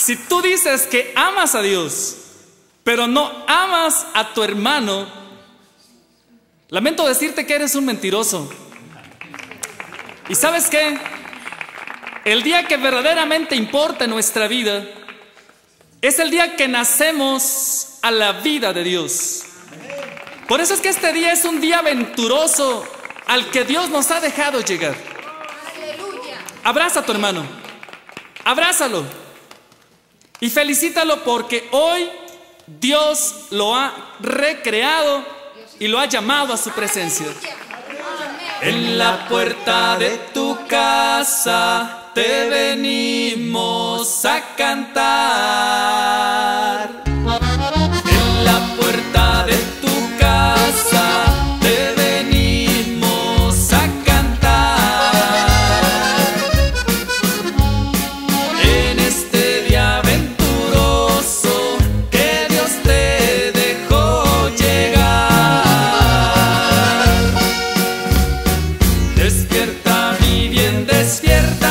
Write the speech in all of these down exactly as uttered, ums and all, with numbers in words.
Si tú dices que amas a Dios, pero no amas a tu hermano, lamento decirte que eres un mentiroso. ¿Y sabes qué? El día que verdaderamente importa en nuestra vida es el día que nacemos a la vida de Dios. Por eso es que este día es un día aventuroso al que Dios nos ha dejado llegar. Abraza a tu hermano, abrázalo y felicítalo porque hoy Dios lo ha recreado y lo ha llamado a su presencia. En la puerta de tu casa te venimos a cantar. En la puerta de tu casa te venimos a cantar. En este día aventuroso que Dios te dejó llegar. Despierta, mi bien, despierta.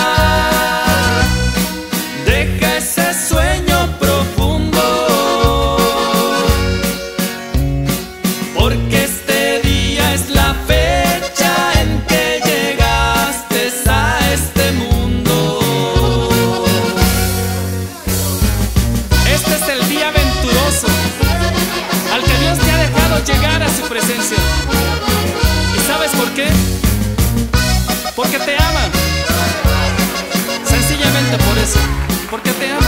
Deja ese sueño profundo, porque este día es la fecha en que llegaste a este mundo. Este es el día aventuroso al que Dios te ha dejado llegar a su presencia. ¿Y sabes por qué? Porque te ama. Sencillamente por eso, porque te ama.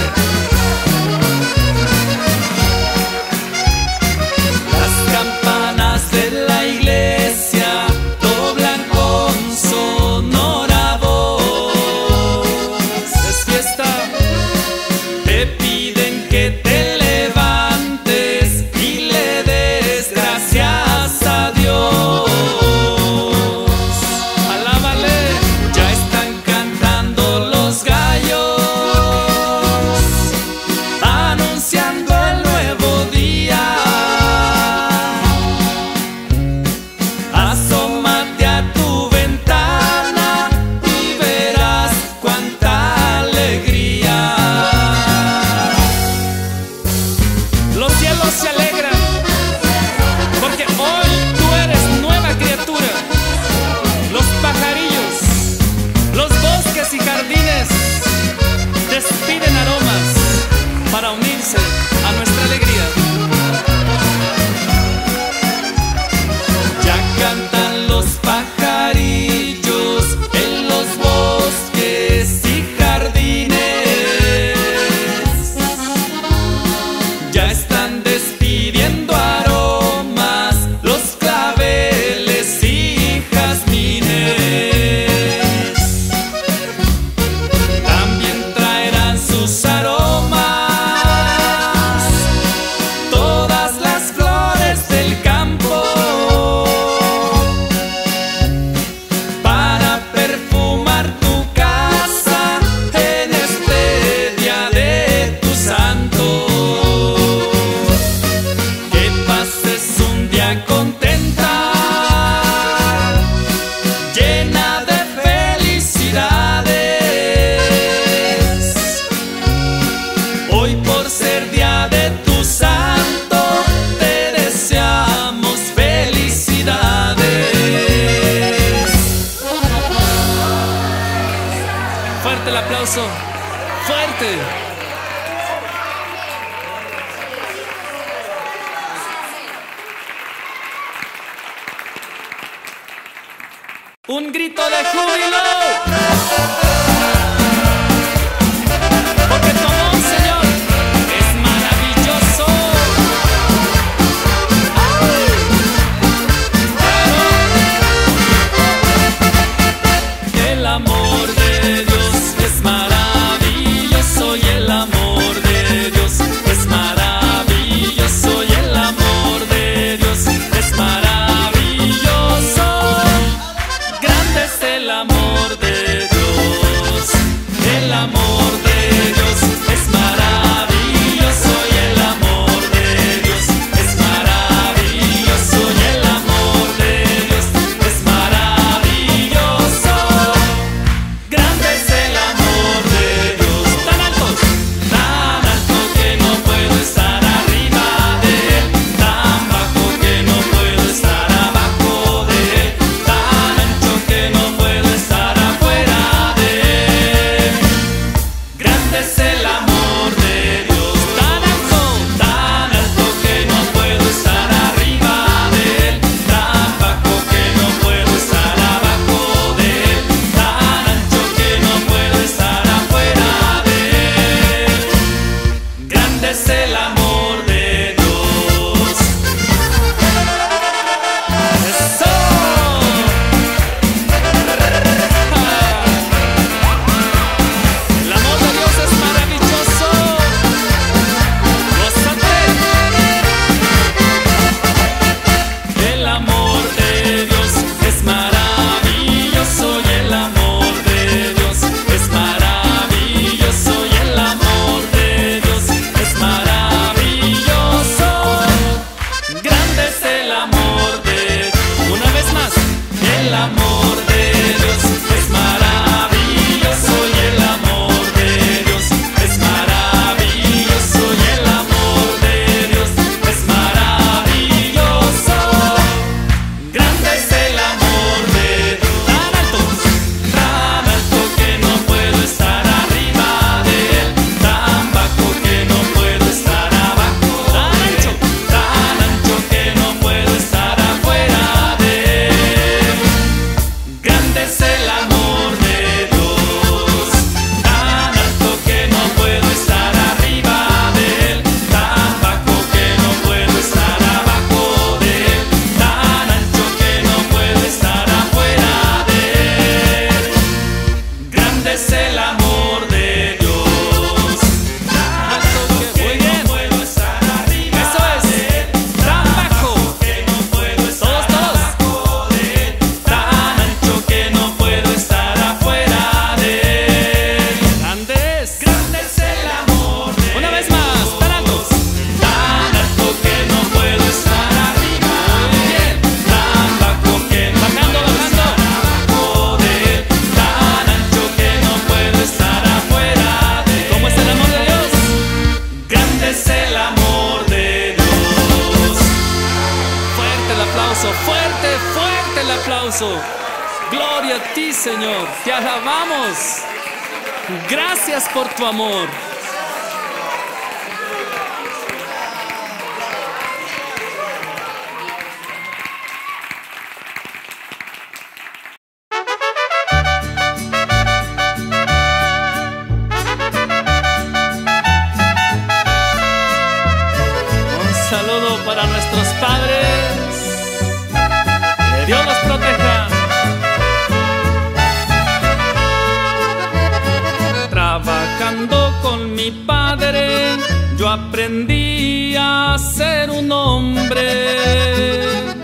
Las campanas de la iglesia doblan con sonora voz. Es fiesta, te piden que te levantes y le des gracias a Dios. Alábale, ya están cantando los gallos, anunciando el nuevo día. Asómate a tu ventana y verás cuánta alegría. Los cielos se alegran porque hoy tú eres nueva criatura. Los pajarillos, los bosques y jardines despiden aromas para unirse a nuestra alegría. Ya cantan los pajarillos en los bosques y jardines. Ya están despidiendo aromas los claveles y jazmines. También traerán sus aromas todas las flores del campo para perfumar tu casa en este día de tu santo. Que pases un día contenta, llena de felicidades. Hoy por ser día de tu santo te deseamos felicidades. Fuerte el aplauso, fuerte. Un grito de júbilo, porque tu amor, Señor, es maravilloso. El amor de Dios es maravilloso y el amor de Dios es maravilloso y el amor de Dios es maravilloso. Grande es el amor de Dios. Grande es el amor de Dios, tan alto, tan alto que no puedo estar arriba de Él, tan bajo que no puedo estar abajo de Él, tan ancho que no puedo estar afuera de Él. Grande es el amor de Dios. ¡Eso! El amor de Dios es maravilloso. Gózate. El amor de Dios es maravilloso y el amor de Dios es maravilloso y el amor de Dios es maravilloso. Grande es el amor de Dios. Una vez más, el amor de Dios es maravilloso y el amor de Dios es maravilloso y el amor de Dios es maravilloso. Grande es el amor de Dios, tan alto, tan alto que no puedo estar arriba de Él, tan bajo que no puedo estar abajo, tan ancho, tan ancho que no puedo estar afuera de Él. Grande es el amor de Dios, tan alto que no puedo estar arriba de Él, tan bajo que no puedo estar abajo de Él, tan ancho que no puedo estar afuera de Él. Grande es el amor de Dios, tan alto que no puedo estar arriba. Eso es, de Él, tan bajo que no puedo estar abajo de Él, tan ancho que no puedo estar afuera de Él. Grande es, grande es el amor de Él. Una vez más, tan alto, tan alto que no puedo estar arriba de Él, tan bajo que no bajando, bajando abajo de Él, tan ancho que no puedo estar afuera de Él. ¿Cómo es el amor de Dios? Grande es el amor de Dios. Fuerte el aplauso, fuerte, fuerte el aplauso. Gloria a ti, Señor, te alabamos. Gracias por tu amor. Un saludo para nuestros padres. Que Dios los proteja. Trabajando con mi padre, yo aprendí a ser un hombre,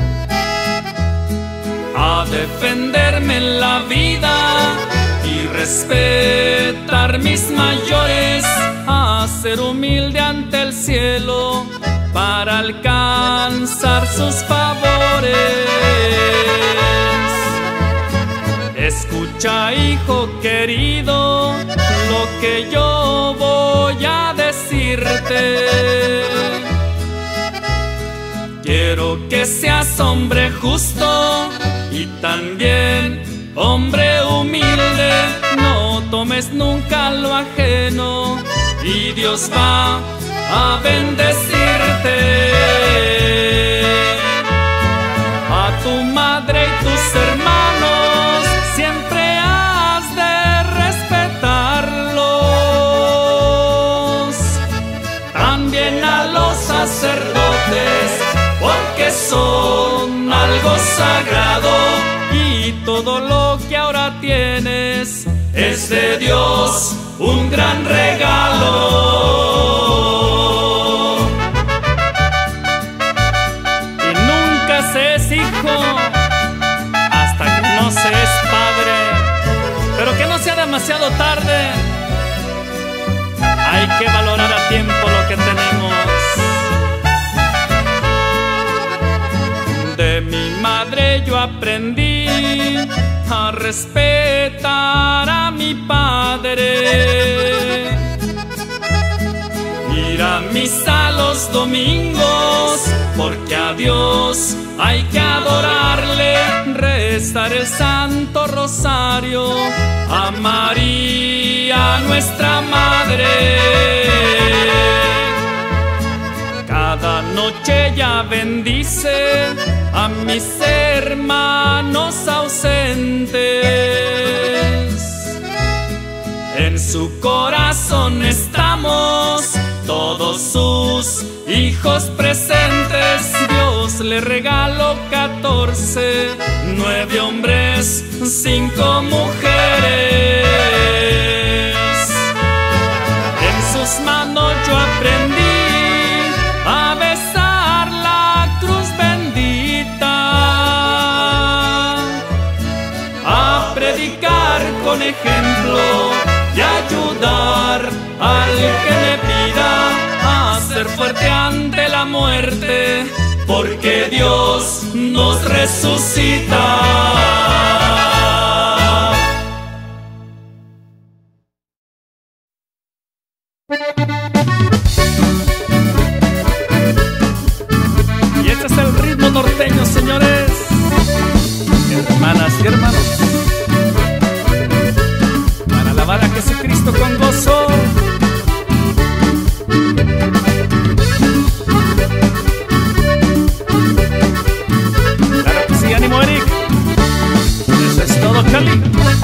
a defenderme en la vida y respetar mis mayores, a ser humilde ante el cielo para alcanzar sus favores. Escucha, hijo querido, lo que yo voy a decirte. Quiero que seas hombre justo y también hombre humilde. No tomes nunca lo ajeno y Dios va a bendecirte. A tu madre y tus hermanos siempre has de respetarlos, también a los sacerdotes, porque son algo sagrado, y todo lo que ahora tienes es de Dios, un gran regalo. Y nunca se es hijo hasta que no se es padre, pero que no sea demasiado tarde. Hay que valorar a tiempo lo que tenemos. De mi madre yo aprendí a respetar a mi padre, ir a misa los domingos, porque a Dios hay que adorarle, rezar el Santo Rosario, a María nuestra Madre. Cada noche ya bendice a mis hermanos ausentes. En su corazón estamos todos sus hijos presentes. Dios le regaló catorce, nueve hombres, cinco mujeres. En sus manos yo aprendí a besar la cruz bendita, a predicar con ejemplo y ayudar al que me pida, a ser fuerte ante la muerte, porque Dios nos resucita. Y este es el ritmo norteño, señores, hermanas y hermanos, para alabar a Jesucristo con gozo. Claro que sí, ánimo, Eric. Eso es todo, Cali.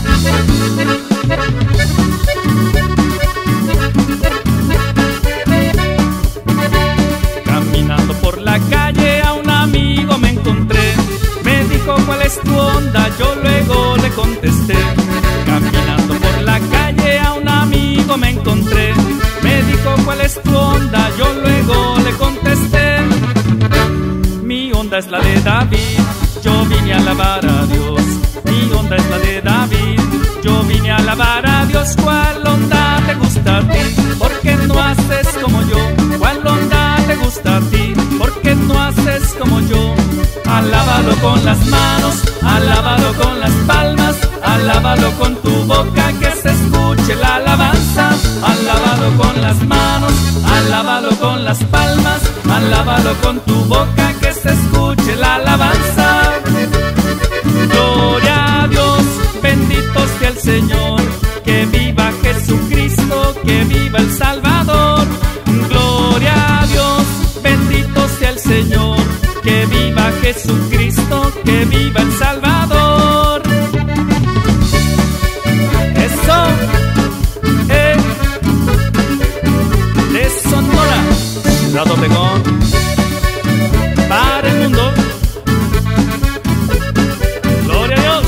Caminando por la calle a un amigo me encontré. Me dijo, ¿cuál es tu onda? Yo luego le contesté. Caminando por la calle a un amigo me encontré. Me dijo, ¿cuál es tu onda? Yo luego le contesté. Mi onda es la de David, yo vine a alabar a Dios. Mi onda es la de David, yo vine a alabar a Dios. ¿Cuál onda te gusta a ti? ¿Por qué no haces como yo? ¿Cuál onda te gusta a ti? ¿Por qué no haces como yo? Alábalo con las manos, alábalo con las palmas, alábalo con tu boca, que se escuche la alabanza. Alábalo con las manos, alábalo con las palmas, alábalo con tu boca, que se escuche la alabanza. Gloria a Dios, bendito sea el Señor, que viva Jesucristo, que viva el Salvador. Gloria a Dios, bendito sea el Señor, que viva Jesucristo, que viva el Salvador. Eso, eh, de Sonora, Ciudad Obregón, para el mundo. Gloria a Dios.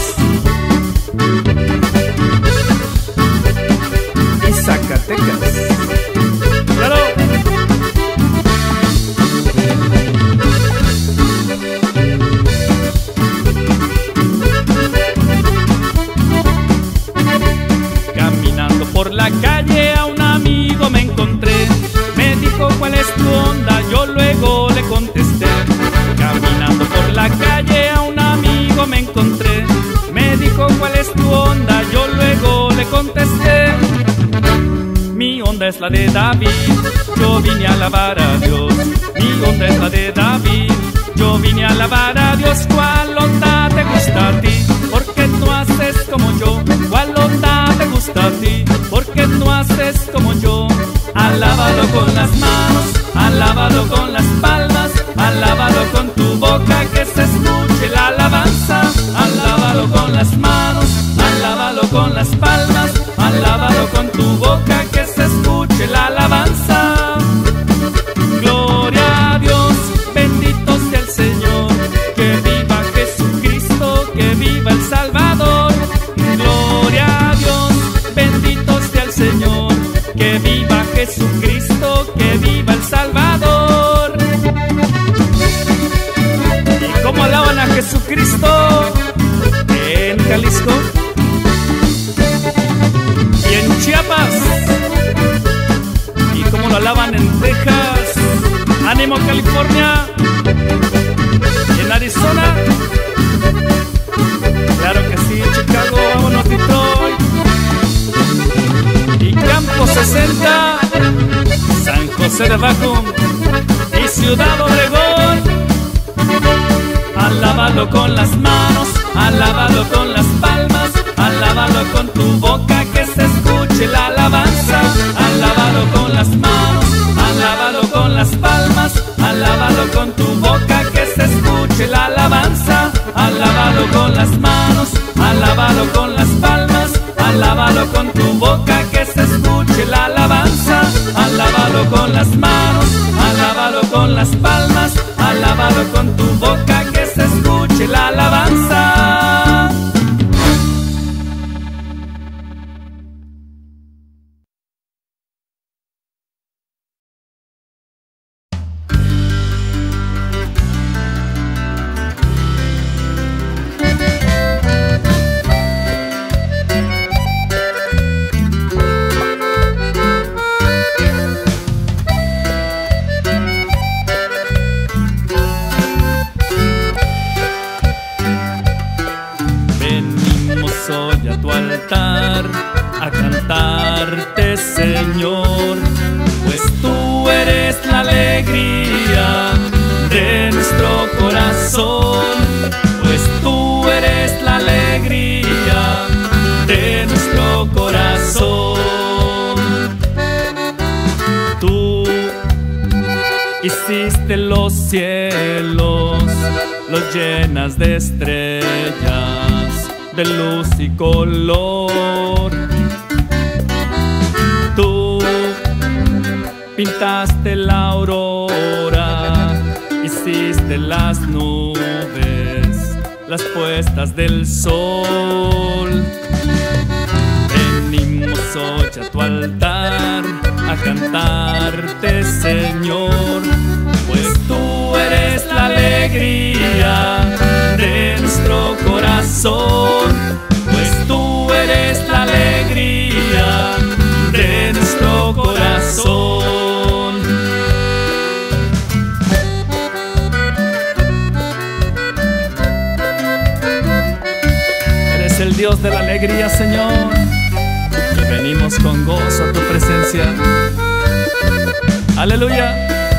Y Zacatecas, claro. Caminando por la calle a un amigo me encontré. Me dijo, ¿cuál es tu onda? Yo luego le contesté. Caminando por la calle a un amigo me encontré. Me dijo, ¿cuál es tu onda? Yo luego le contesté. Mi onda es la de David, yo vine a alabar a Dios. Mi onda es la de David, yo vine a alabar a Dios. ¿Cuál onda te gusta a ti? ¿Por qué no haces como yo? ¿Cuál onda te gusta a ti? ¿Por qué no haces como yo? Alábalo con las manos, alábalo con las palmas, alábalo con tu boca, que se escuche la alabanza. Alábalo con las manos, alábalo con las palmas, alábalo con tu boca, que se escuche la alabanza. Gloria a Dios, bendito sea el Señor, que viva Jesucristo, que viva el Salvador. Gloria a Dios, bendito sea el Señor, que viva Jesucristo, que viva el Salvador. ¿Y cómo alaban a Jesucristo? En Jalisco y en Chiapas. ¿Y cómo lo alaban en Texas? ¡Ánimo, California! ¿Y en Arizona? Claro que sí, Chicago, vámonos, Detroit. Y Campo sesenta, San José de Bajo y Ciudad Obregón. Alábalo con las manos, alábalo con las palmas, alábalo con tu boca, que se escuche la alabanza. Alábalo alábalo con las manos, alábalo con las palmas, alábalo con tu boca, que se escuche la alabanza. A cantarte, Señor, pues tú eres la alegría de nuestro corazón, pues tú eres la alegría de nuestro corazón. Tú hiciste los cielos, los llenas de estrellas, de luz y color. Tú pintaste la aurora, hiciste las nubes, las puestas del sol. Venimos hoy a tu altar a cantarte, Señor, pues tú eres la alegría de nuestro corazón, pues tú eres la alegría de nuestro corazón. Eres el Dios de la alegría, Señor, y venimos con gozo a tu presencia. Aleluya.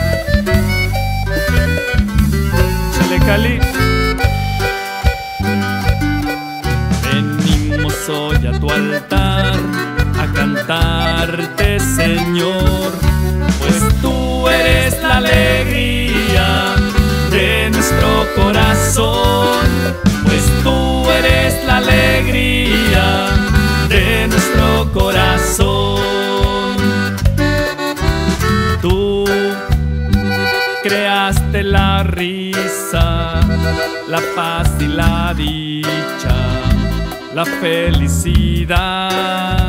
Cali. Venimos hoy a tu altar a cantarte, Señor, pues tú eres la alegría de nuestro corazón, pues tú eres la alegría de nuestro corazón. Tú creaste la risa, la paz y la dicha, la felicidad.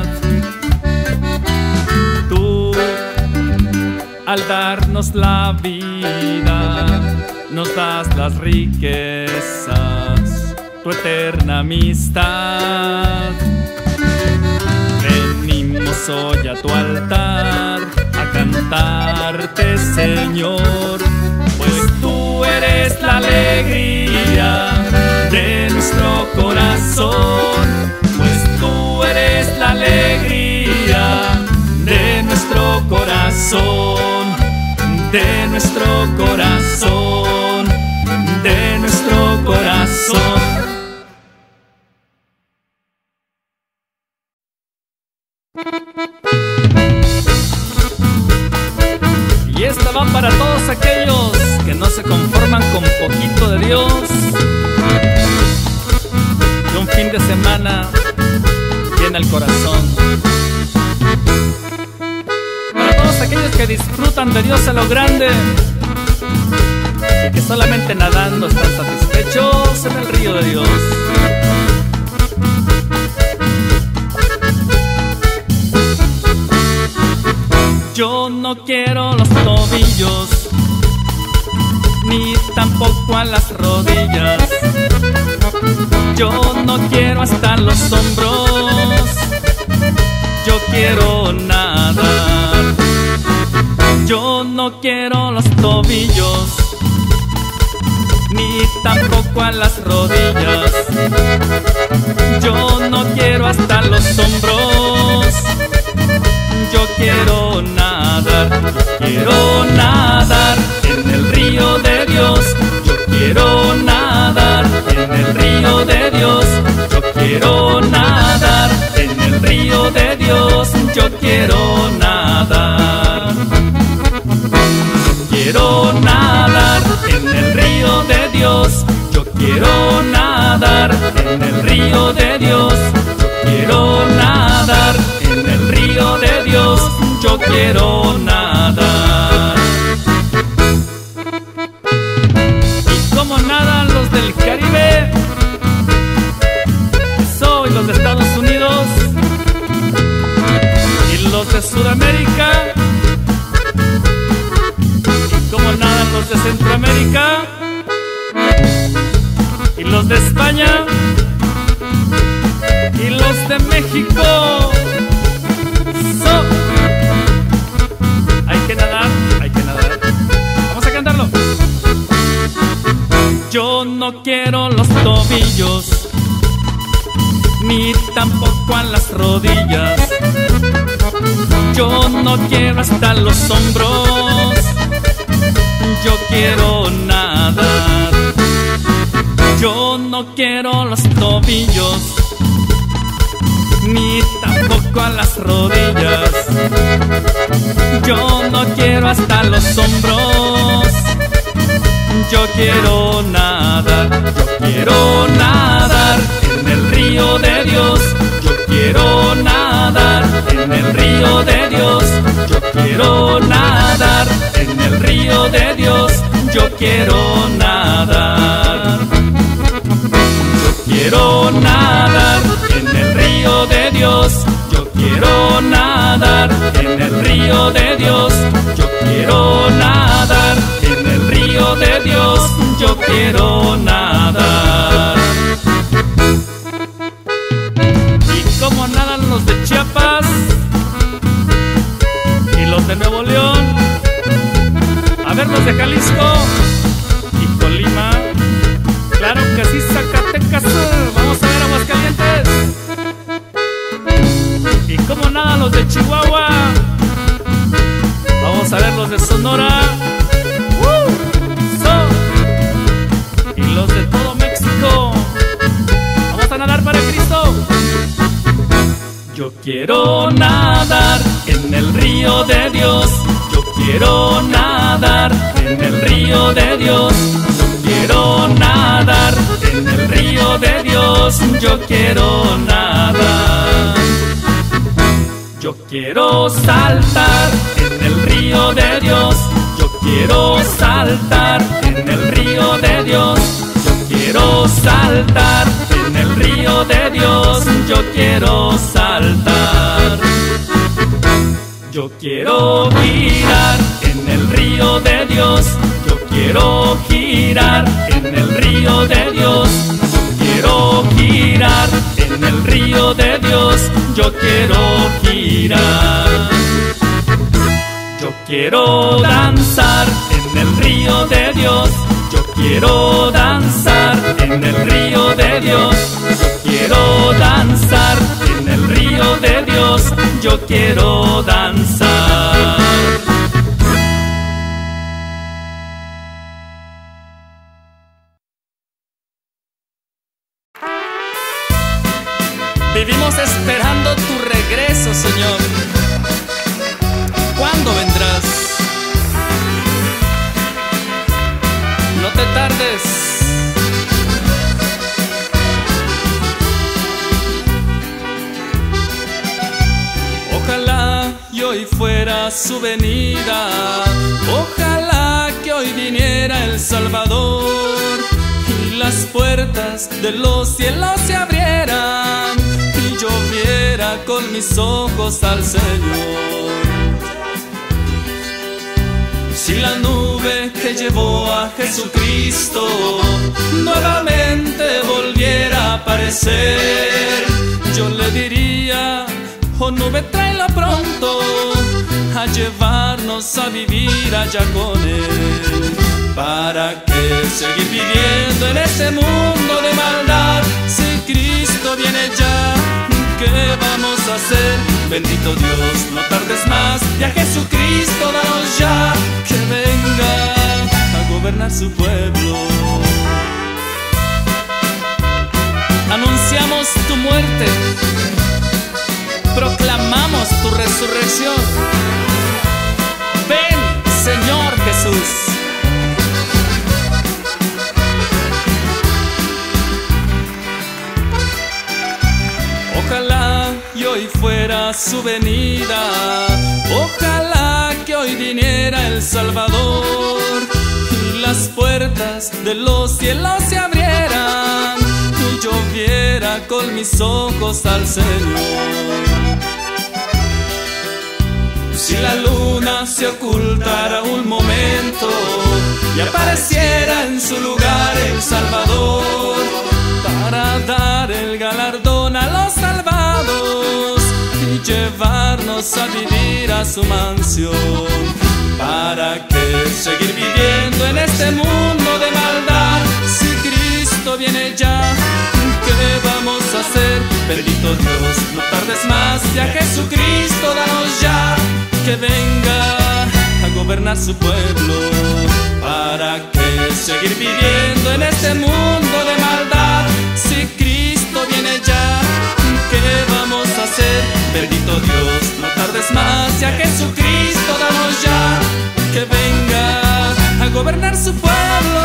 Tú, al darnos la vida, nos das las riquezas, tu eterna amistad. Venimos hoy a tu altar a cantarte, Señor, pues tú eres la alegría de nuestro corazón, pues tú eres la alegría de nuestro corazón, de nuestro corazón, de nuestro corazón. Y esta va para todos aquellos que no se conforman con poquito de Dios, que un fin de semana llena el corazón. Para todos aquellos que disfrutan de Dios a lo grande y que solamente nadando están satisfechos en el río de Dios. Yo no quiero los tobillos, ni tampoco a las rodillas. Yo no quiero hasta los hombros, yo quiero nadar. Yo no quiero los tobillos, ni tampoco a las rodillas. Yo no quiero hasta los hombros, yo quiero nadar, quiero nadar en el río de Dios. Yo quiero nadar en el río de Dios. Yo quiero nadar en el río de Dios. Yo quiero nadar. Yo quiero nadar en el río de Dios. Yo quiero nadar en el río de Dios. Yo quiero nadar en el río de Dios. Yo quiero nadar. España y los de México. So. Hay que nadar, hay que nadar. Vamos a cantarlo. Yo no quiero los tobillos, ni tampoco a las rodillas. Yo no quiero hasta los hombros. Yo quiero nadar. Yo no quiero los tobillos, ni tampoco a las rodillas. Yo no quiero hasta los hombros. Yo quiero nadar. Yo quiero nadar en el río de Dios. Yo quiero nadar en el río de Dios. Yo quiero nadar en el río de Dios. Yo quiero nadar. Yo quiero nadar en el río de Dios. Yo quiero nadar en el río de Dios. Yo quiero nadar en el río de Dios. Yo quiero nadar. ¿Y cómo nadan los de Chiapas y los de Nuevo León? A ver, los de Jalisco y Colima. Claro que sí, Zacatecas. Vamos a ver Aguascalientes. ¿Y cómo nadan los de Chihuahua? Vamos a ver los de Sonora. ¡Uh! So. Y los de todo México. Vamos a nadar para Cristo. Yo quiero nadar en el río de Dios. Yo quiero nadar en el río de Dios. Yo quiero nadar en el río de Dios. Yo quiero nadar. Yo quiero saltar en el río de Dios. Yo quiero saltar en el río de Dios. Yo quiero saltar en el río de Dios. Yo quiero saltar. Yo quiero girar en el río de Dios. Yo quiero girar en el río de Dios. Yo quiero girar en el río de Dios. Yo quiero girar. Yo quiero danzar en el río de Dios. Yo quiero danzar en el río de Dios. Yo quiero danzar en el río de Dios. Yo quiero danzar. Vivimos esperando tu regreso, Señor. ¿Cuándo vendrás? No te tardes. Ojalá y hoy fuera su venida. Ojalá que hoy viniera el Salvador y las puertas de los cielos se abrieran y yo viera con mis ojos al Señor. Si la nube que llevó a Jesucristo nuevamente volviera a aparecer, yo le diría: oh nube, tráela pronto a llevarnos a vivir allá con Él. ¿Para qué seguir viviendo en este mundo de maldad? Si Cristo viene ya, ¿qué vamos a hacer? Bendito Dios, no tardes más, y a Jesucristo danos ya, que venga a gobernar su pueblo. Anunciamos tu muerte, proclamamos tu resurrección. Ven, Señor Jesús. Ojalá y hoy fuera su venida. Ojalá que hoy viniera el Salvador y las puertas de los cielos se abrieran y yo viera con mis ojos al Señor. Si la luna se ocultara un momento y apareciera en su lugar el Salvador, llevarnos a vivir a su mansión. ¿Para qué seguir viviendo en este mundo de maldad? Si Cristo viene ya, ¿qué vamos a hacer? Bendito Dios, no tardes más, ya Jesucristo danos ya, que venga a gobernar su pueblo. ¿Para qué seguir viviendo en este mundo de maldad? Si Cristo viene ya, ¿qué vamos a hacer? Bendito Dios, no tardes más, ya Jesucristo danos ya, que venga a gobernar su pueblo.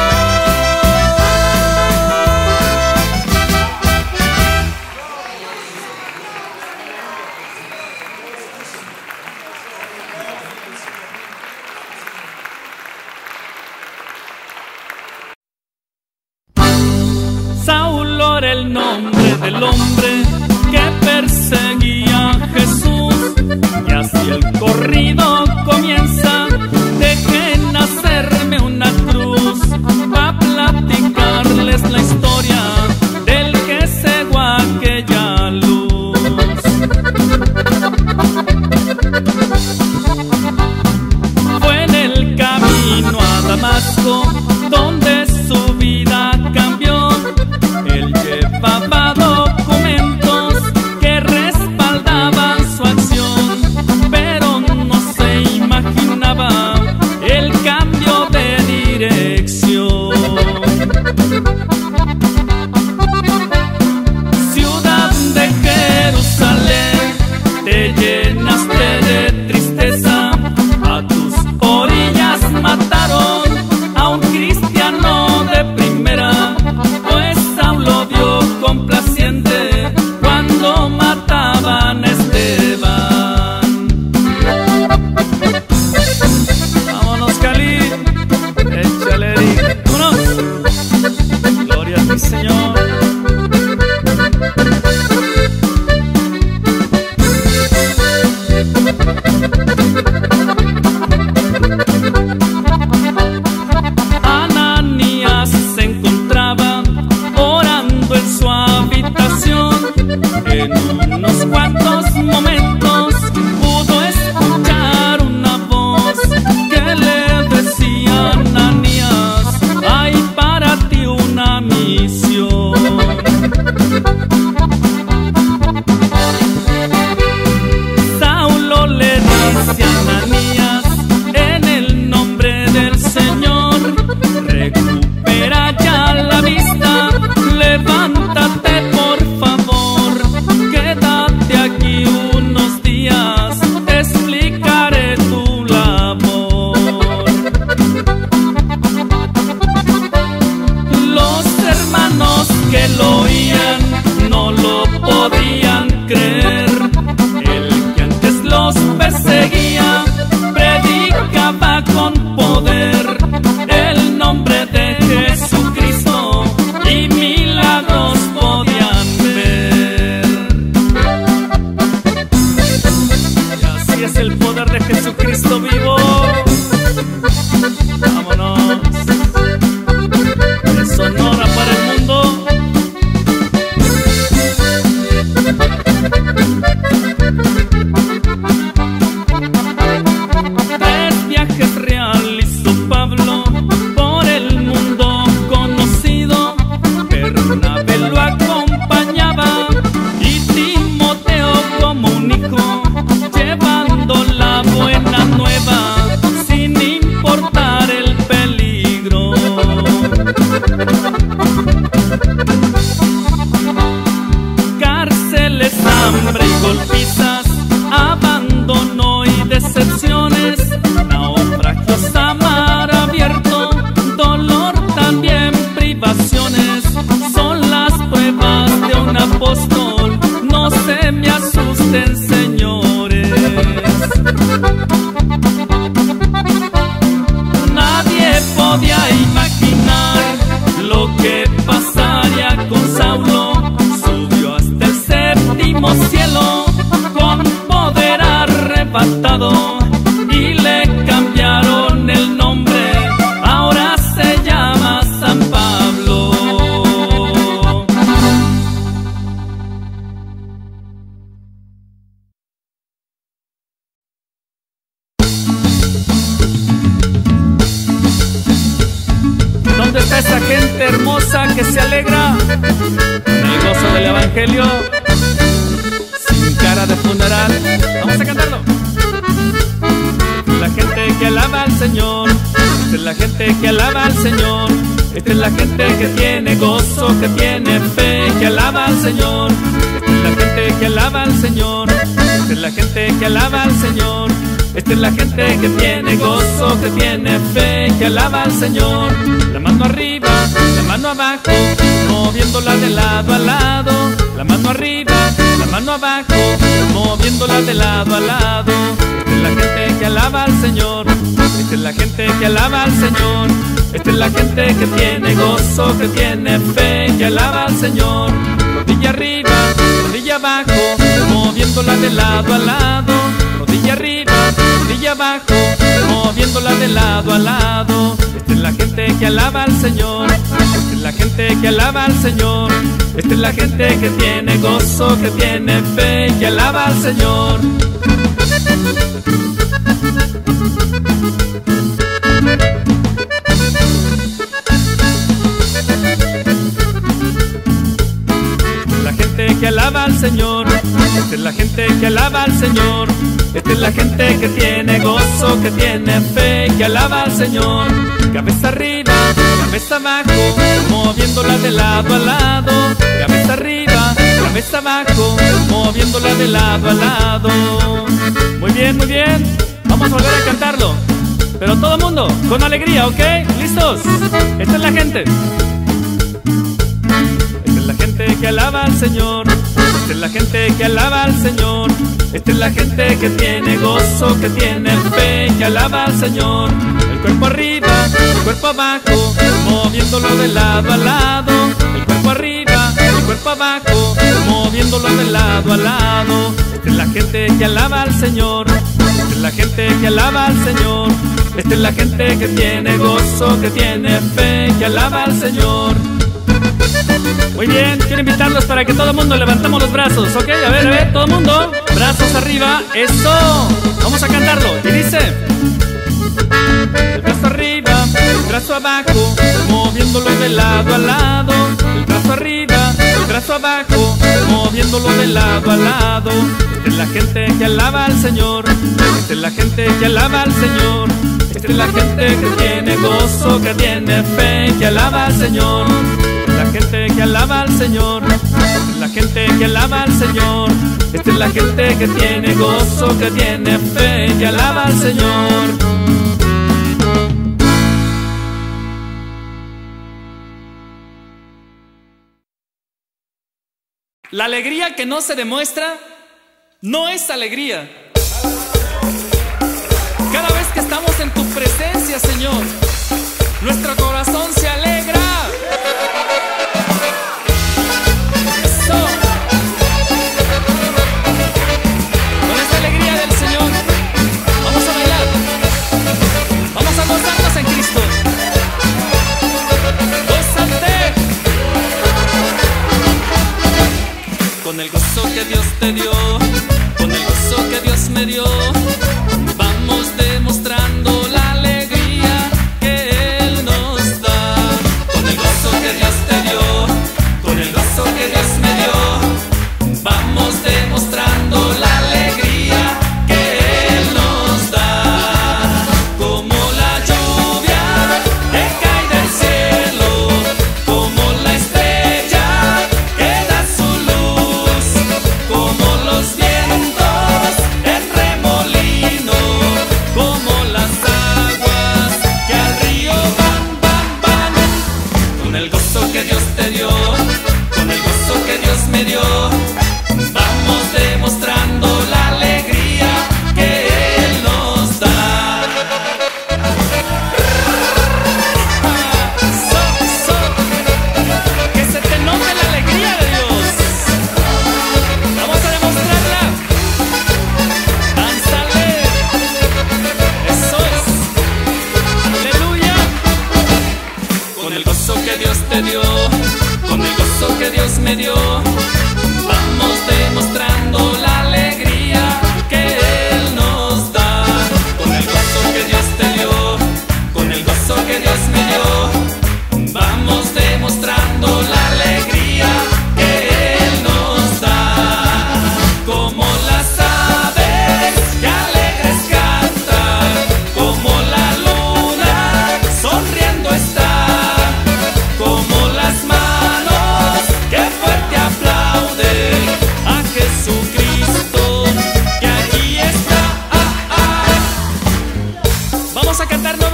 Saulo era el nombre del hombre que perseguía a Jesús, y así el corrido comienza. Dejen hacerme una cruz pa' platicarles la historia del que cegó aquella luz. Fue en el camino a Damasco donde su vida cambió. Él llevaba documentos que respaldaban su acción, pero no se imaginaba el cambio de dirección. Ciudad de Jerusalén, te llenaste de tristeza. A tus orillas mataron a un cristiano de primera, pues Saulo dio complaciente cuando mataban a Esteban. Vámonos, Cali, échale, Eric, vámonos. Gloria a ti, Señor. Ananías se encontraba orando en su habitación. En unos cuantos momentos pudo escuchar una voz que le decía: Ananías, hay para ti una misión. Saulo le dice a Ananías: en el nombre del Señor, recupera ya la vista, levántate por favor, quédate aquí unos días, te explicaré tu labor. Los hermanos que lo oían no lo podían creer. El que antes los perseguía predicaba con poder el nombre de Jesucristo, y milagros podían ver. Y así es el poder de Jesucristo vivo. Vámonos. De Sonora para el mundo. Tres viajes realizó Pablo por el mundo conocido. Bernabé lo acompañaba y Timoteo como un hijo, llevando la buena nueva esa gente hermosa que se alegra con el gozo del evangelio, sin cara de funeral. Vamos a cantarlo. La gente que alaba al Señor, esta es la gente que alaba al Señor, esta es la gente que tiene gozo, que tiene fe, que alaba al Señor. Esta es la gente que alaba al Señor, esta es la gente que alaba al Señor, esta es la gente que tiene gozo, que tiene fe, que alaba al Señor. La mano arriba, la mano abajo, moviéndola de lado a lado. La mano arriba, la mano abajo, moviéndola de lado a lado. Esta es la gente que alaba al Señor, esta es la gente que alaba al Señor, esta es la gente que tiene gozo, que tiene fe, que alaba al Señor. Rodilla arriba, rodilla abajo, moviéndola de lado a lado. Rodilla arriba, rodilla abajo, moviéndola de lado a lado. Esta es la gente que alaba al Señor, esta es la gente que alaba al Señor, esta es la gente que tiene gozo, que tiene fe, que alaba al Señor. La gente que alaba al Señor, esta es la gente que alaba al Señor, esta es la gente que tiene gozo, que tiene fe, que alaba al Señor. Cabeza arriba, cabeza abajo, moviéndola de lado a lado. Cabeza arriba, cabeza abajo, moviéndola de lado a lado. Muy bien, muy bien. Vamos a volver a cantarlo, pero todo el mundo con alegría, ¿ok? ¿Listos? Esta es la gente. Esta es la gente que alaba al Señor, esta es la gente que alaba al Señor, esta es la gente que tiene gozo, que tiene fe, que alaba al Señor. El cuerpo arriba, el cuerpo abajo, moviéndolo de lado a lado. El cuerpo arriba, el cuerpo abajo, moviéndolo de lado a lado. Esta es la gente que alaba al Señor, esta es la gente que alaba al Señor, esta es la gente que tiene gozo, que tiene fe, que alaba al Señor. Muy bien, quiero invitarlos para que todo el mundo levantamos los brazos, ¿ok? A ver, a ver, todo el mundo, brazos arriba, ¡eso! Vamos a cantarlo, y dice: el brazo arriba, el brazo abajo, moviéndolo de lado a lado. El brazo arriba, el brazo abajo, moviéndolo de lado a lado. Esta es la gente que alaba al Señor, esta es la gente que alaba al Señor, esta es la gente que tiene gozo, que tiene fe, que alaba al Señor. La gente que alaba al Señor, la gente que alaba al Señor, esta es la gente que tiene gozo, que tiene fe, que alaba al Señor. La alegría que no se demuestra no es alegría. Cada vez que estamos en tu presencia, Señor, nuestro corazón se alegra. Con el gozo que Dios te dio, con el gozo que Dios me dio, vamos demostrando la alegría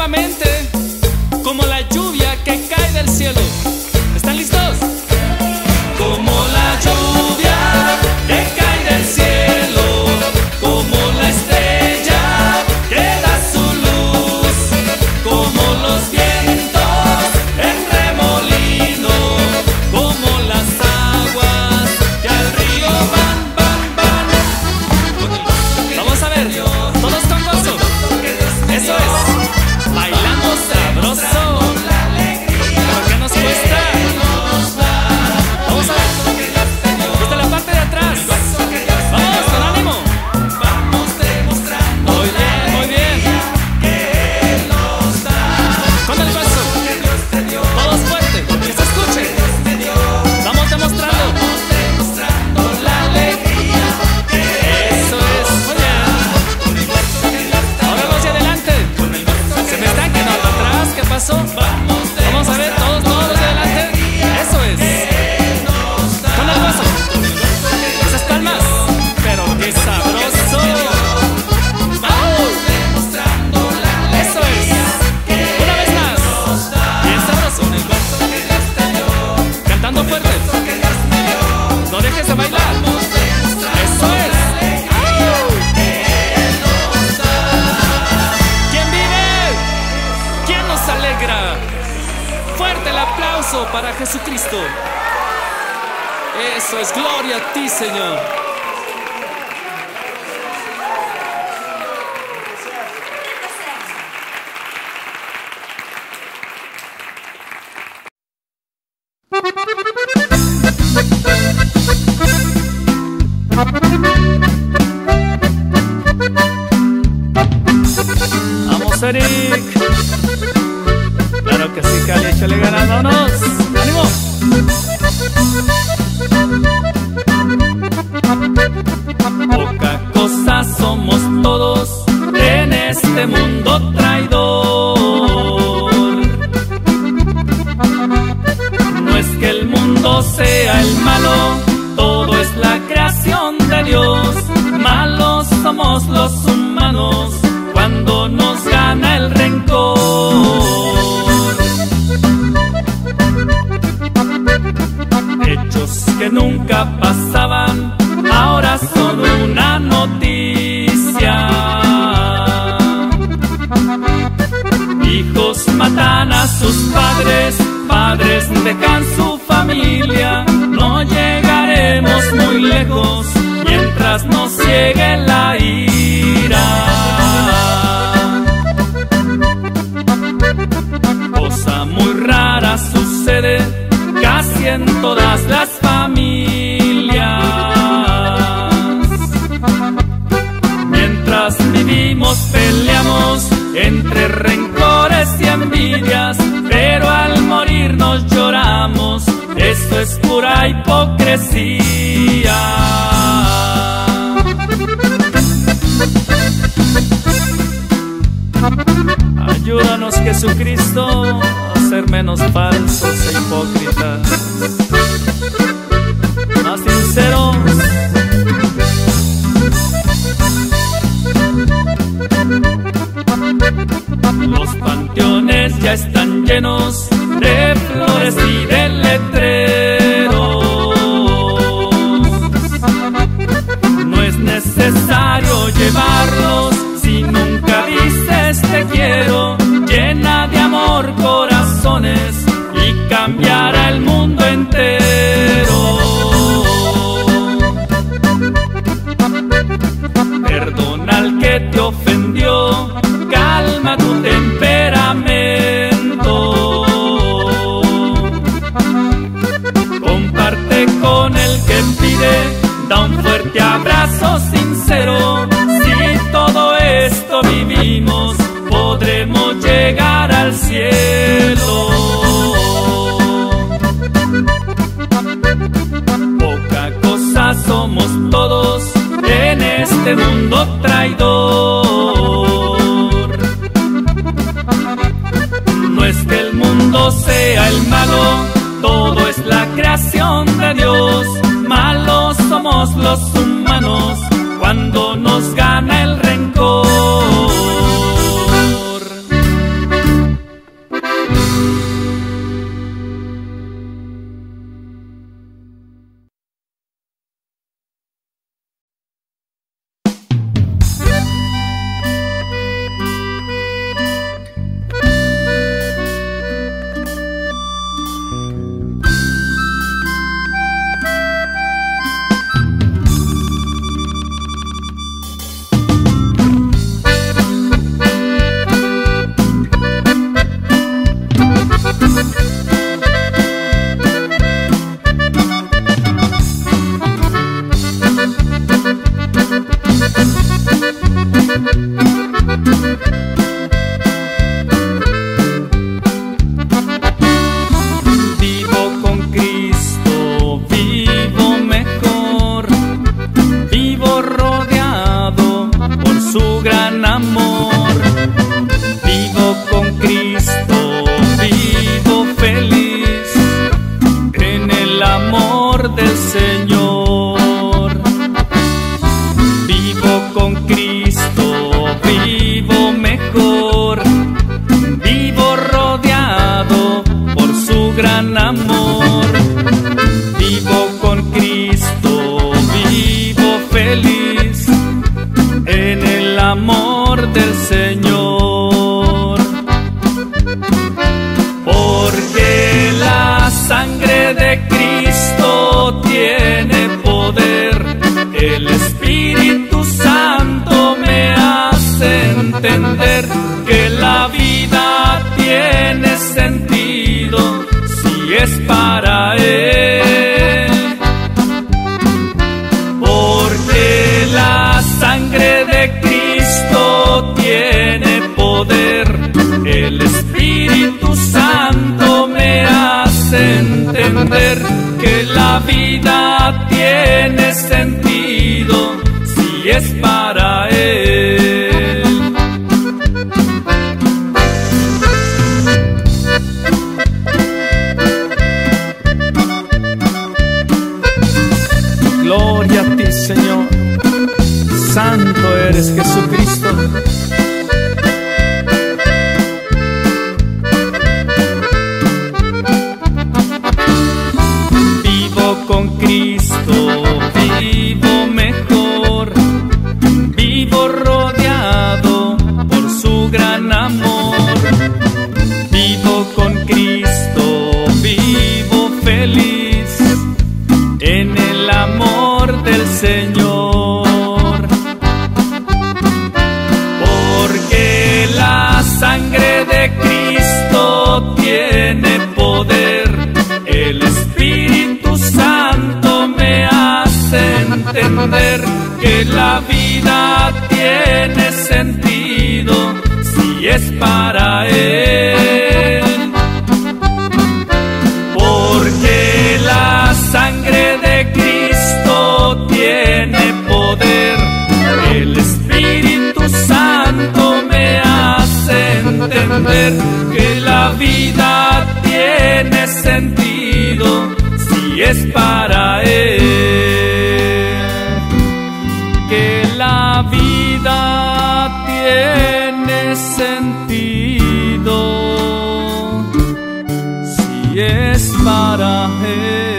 nuevamente como la lluvia que cae del cielo. ¿Están listos? Como la lluvia que cae del cielo, como la estrella que da su luz, como los vientos en remolino, como las aguas que al río van, van, van. Vamos a ver, todos con gozo. Eso es, bailando sabroso. ¿Por qué nos cuesta? Vamos a ver, desde la parte de atrás. Vamos, con ánimo. Muy bien, muy bien. Con el gozo, todos fuertes, que se escuche. Vamos demostrando la alegría. Eso es, muy bien. Ahora los de adelante. Se me están quedando atrás, ¿qué pasó? Vamos a ver, todos, todos los de adelante. Eso es. Con el gozo. Esas palmas. Pero qué sabroso. ¡Au! Eso es. Una vez más. Bien sabroso. Cantando fuerte. No dejes de bailar. Eso es. ¡Au! ¿Quién vive? ¿Quién nos alegra? Fuerte el aplauso para Jesucristo. Eso es, gloria a ti, Señor. Vamos, Eric. Claro que sí, Cali, échale ganas, vámonos. ¡Ánimo! Poca cosa somos todos en este mundo traidor. No es que el mundo sea el malo, todo es la creación de Dios. Malos somos los humanos cuando nos gana el rencor. Hechos que nunca pasaban, ahora son una noticia. Hijos matan a sus padres, padres dejan su familia. No llegaremos muy lejos mientras nos ciegue la ira. Cosa muy rara sucede casi en todas las familias. Mientras vivimos peleamos entre rencores y envidias, pero al morirnos lloramos, eso es pura hipocresía. Ayúdanos, Jesucristo, a ser menos falsos e hipócritas, más sinceros. Los panteones ya están llenos de flores y de letreros. No es necesario llevarlos si nunca dices te quiero. Llena de amor corazones y cambiará el mundo entero. Perdona al que te ofendió, calma tu temperamento. Comparte con el que pide, da un fuerte abrazo sincero. Si todo esto vivimos, podremos llegar al cielo. Poca cosa somos todos en este mundo traidor. No es que el mundo sea el malo, todo es la creación de Dios. Malos somos los humanos cuando nos gana el rencor. entender que la vida tiene sentido si es para Él. Porque la sangre de Cristo tiene poder, el Espíritu Santo me hace entender que la vida tiene sentido si es para Él. Gloria a ti, Señor, santo eres Jesucristo. Con Cristo vivo mejor, vivo rodeado por su gran amor. Vivo con Cristo, vivo feliz en el amor del Señor. Porque la sangre de Cristo tiene poder, el Espíritu Santo me hace entender que la vida tiene sentido si es para Él. Porque la sangre de Cristo tiene poder, el Espíritu Santo me hace entender que la vida tiene sentido si es para Él. Que la vida tiene sentido si es para Él.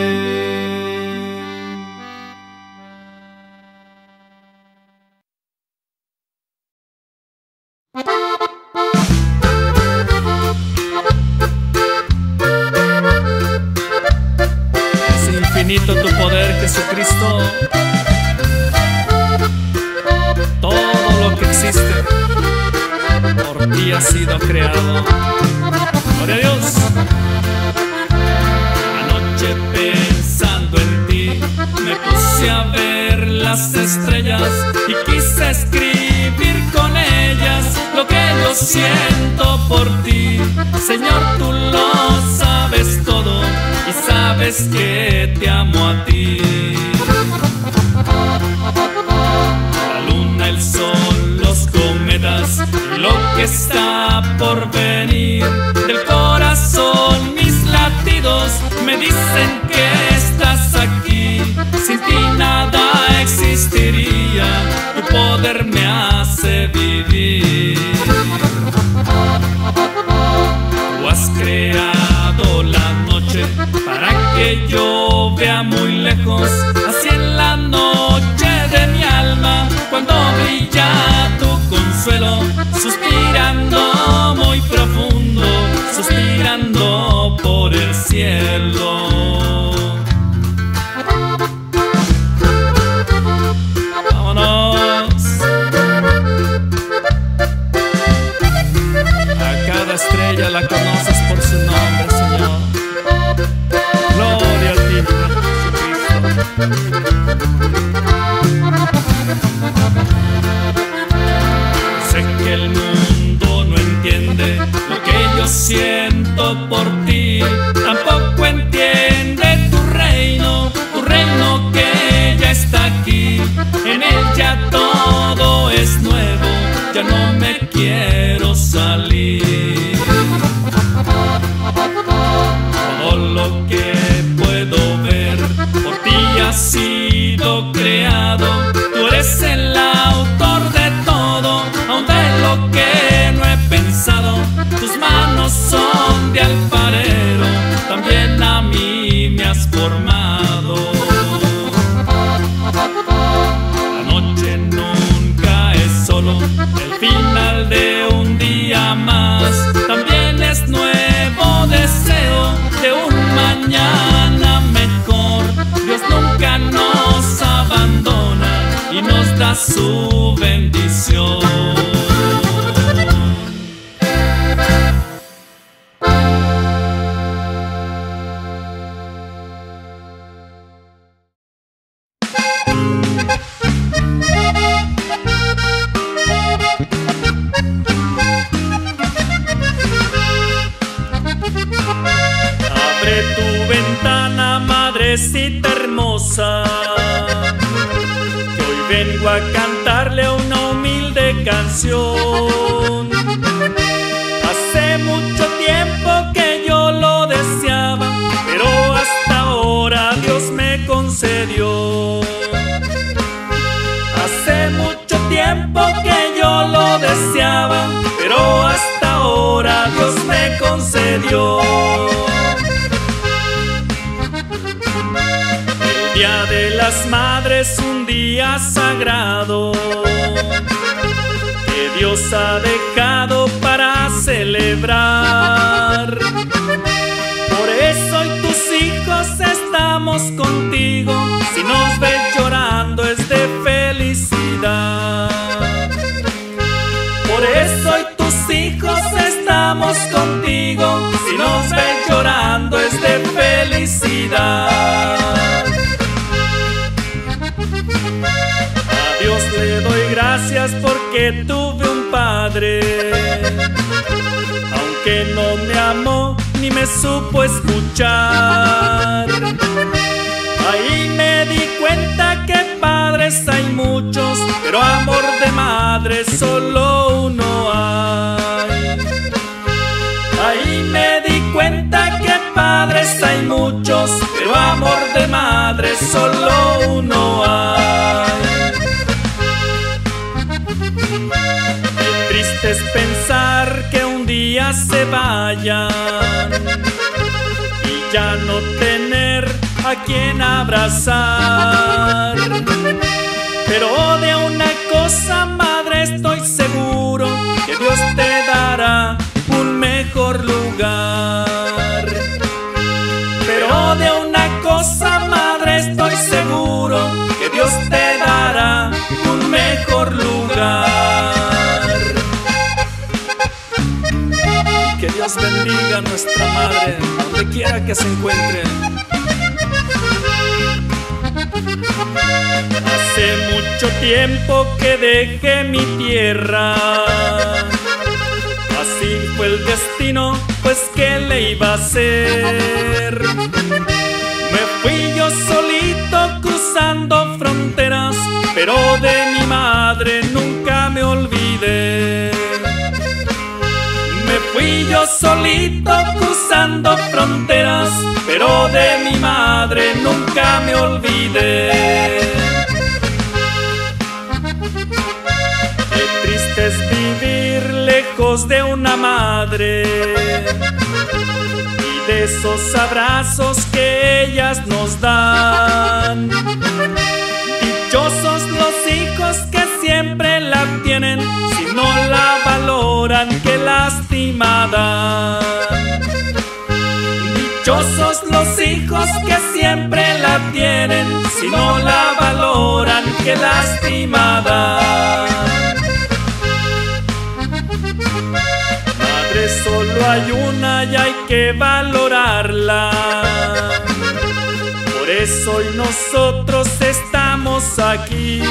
Infinito tu poder, Jesucristo. Todo lo que existe por ti ha sido creado. Gloria a Dios. Anoche pensando en ti me puse a ver las estrellas y quise escribir con ellas lo que yo siento por ti. Señor, tú lo sabes todo y sabes que te amo a ti. La luna, el sol, los cometas y lo que está por venir. Del corazón mis latidos me dicen que estás aquí. Sin ti nada existiría, tu poder me hace vivir. Tú has creado la noche para que yo vea muy lejos, así en la noche de mi alma, cuando brilla tu consuelo, suspirando muy profundo, suspirando por el cielo. Vámonos. A cada estrella la conoces por su nombre, Señor. Gloria a ti, Jesucristo. Sé que el mundo no entiende lo que yo siento por ti, tampoco entiende tu reino, tu reino que ya está aquí. En él ya todo es nuevo, ya no me quiero salir. Todo lo que puedo ver por ti ha sido creado. Tú eres el autor de todo, aun de lo que no he pensado. Tus manos son de alfarero, también a mí me has formado. La noche nunca es solo el final de un día más, también es nuevo deseo de un mañana mejor. Dios nunca nos abandona, madrecita hermosa, que hoy vengo a cantarle una humilde canción. Hace mucho tiempo que yo lo deseaba, pero hasta ahora Dios me concedió. Hace mucho tiempo que yo lo deseaba, pero hasta ahora Dios me concedió. El Día de las Madres, un día sagrado que Dios ha dejado para celebrar. Por eso hoy tus hijos estamos contigo. Si nos ves llorando es de felicidad. Por eso hoy tus hijos estamos contigo. Si nos ves llorando es de felicidad. A Dios le doy gracias porque tuve un padre, aunque no me amó ni me supo escuchar. Ahí me di cuenta que padres hay muchos, pero amor de madre solo uno hay. Ahí me di cuenta que padres hay muchos, pero amor de madre solo uno hay. Qué triste es pensar que un día se vayan y ya no tener a quien abrazar. Pero de una cosa, madre, estoy seguro, que Dios te dará un mejor lugar. Pero de una cosa, madre, estoy seguro, que Dios te dará un mejor lugar. Que Dios bendiga a nuestra madre, donde quiera que se encuentre. Hace mucho tiempo que dejé mi tierra, así fue el destino, pues ¿qué le iba a hacer? Me fui yo solito cruzando fronteras, pero de mi madre nunca me olvidé. Me fui yo solito cruzando fronteras, pero de mi madre nunca me olvidé. Qué triste es vivir lejos de una madre y de esos abrazos que ellas nos dan. Dichosos los hijos que siempre la tienen, si no la valoran, qué lástima dan. Dichosos los hijos que siempre la tienen, si no la valoran, qué lástima dan. Madre solo hay una y hay que valorarla. Por eso hoy nosotros estamos aquí.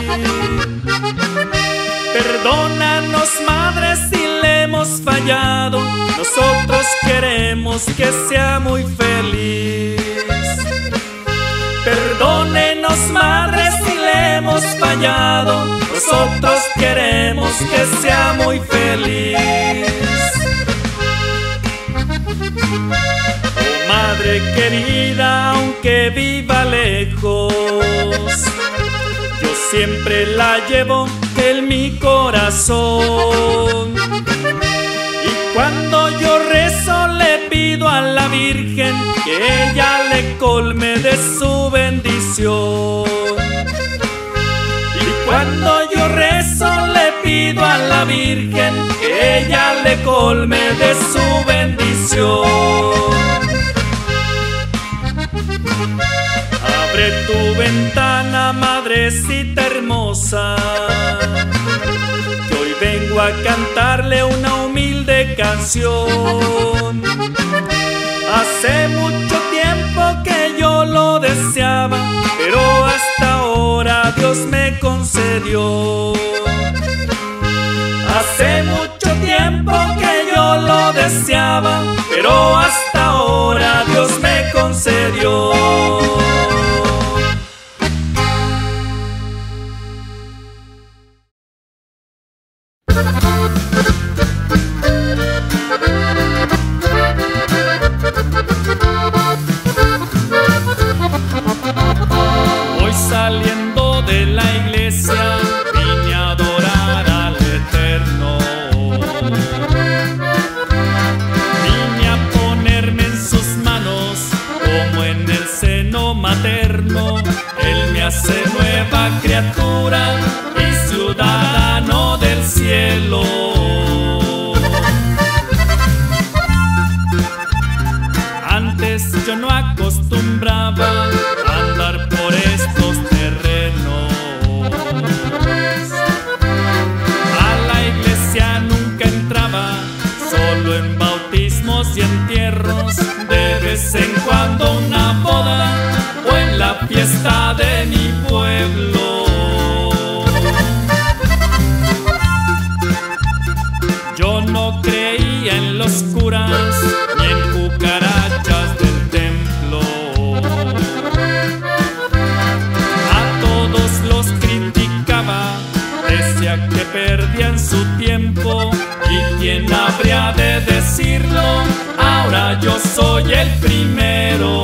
Perdónanos, madre, si le hemos fallado. Nosotros queremos que sea muy feliz. Perdónenos, madre, si le hemos fallado. Nosotros queremos que sea muy feliz. Oh, madre querida, aunque viva lejos, yo siempre la llevo en mi corazón. Y cuando yo rezo le pido a la Virgen que ella le colme de su bendición. Y cuando yo rezo le pido a la Virgen que ella le colme de su bendición. Abre tu ventana, madrecita hermosa, que hoy vengo a cantarle una humilde canción. Hace mucho tiempo que yo lo deseaba, pero hasta ahora Dios me concedió. Hace mucho tiempo que yo lo deseaba, pero hasta ahora Dios me concedió. solo en bautismos y entierros, de vez en cuando una boda o en la fiesta de mi pueblo. Yo no creía en los curas ni en cucarachas del templo. A todos los criticaba, decía que perdían su tiempo. ¿Y quién habría de decirlo? Ahora yo soy el primero.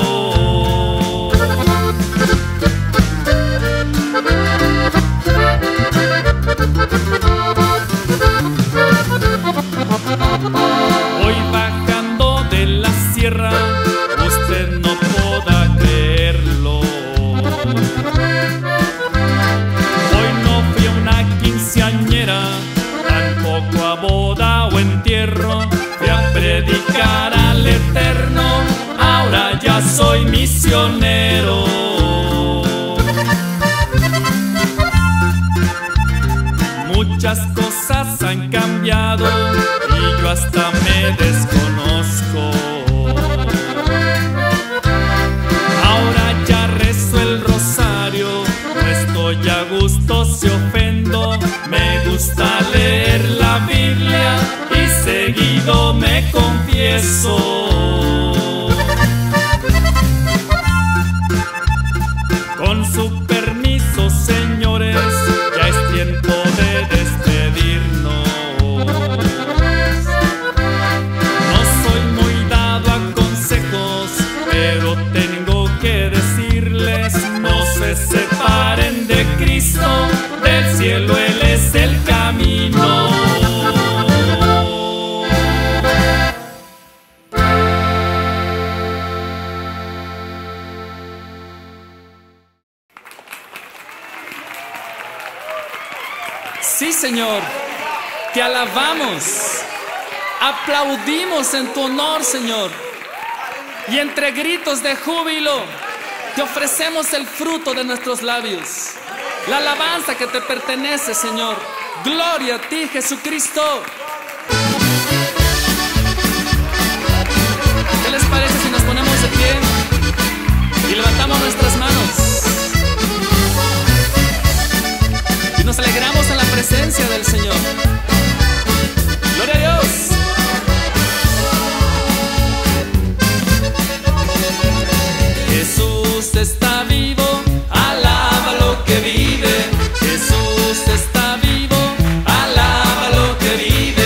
Voy bajando de la sierra, usted no podrá creerlo. Hoy no fui a una quinceañera, tampoco a boda o entierro. Fui a predicar al Eterno, ahora ya soy misionero. Muchas cosas han cambiado y yo hasta me desconozco. Ahora ya rezo el rosario, no estoy a gusto si ofendo. Me gusta leer la Biblia y seguido me confieso. Con su permiso, señores, ya es tiempo de despedirnos. No soy muy dado a consejos, pero tengo que decirles: no se separen de Cristo, del cielo Él es el camino. Sí, Señor, te alabamos, aplaudimos en tu honor, Señor, y entre gritos de júbilo te ofrecemos el fruto de nuestros labios, la alabanza que te pertenece, Señor. Gloria a ti, Jesucristo. ¿Qué les parece si nos ponemos de pie y levantamos nuestras manos y nos alegramos en la presencia del Señor? Gloria a Dios. Jesús está vivo, alaba lo que vive. Jesús está vivo, alaba lo que vive.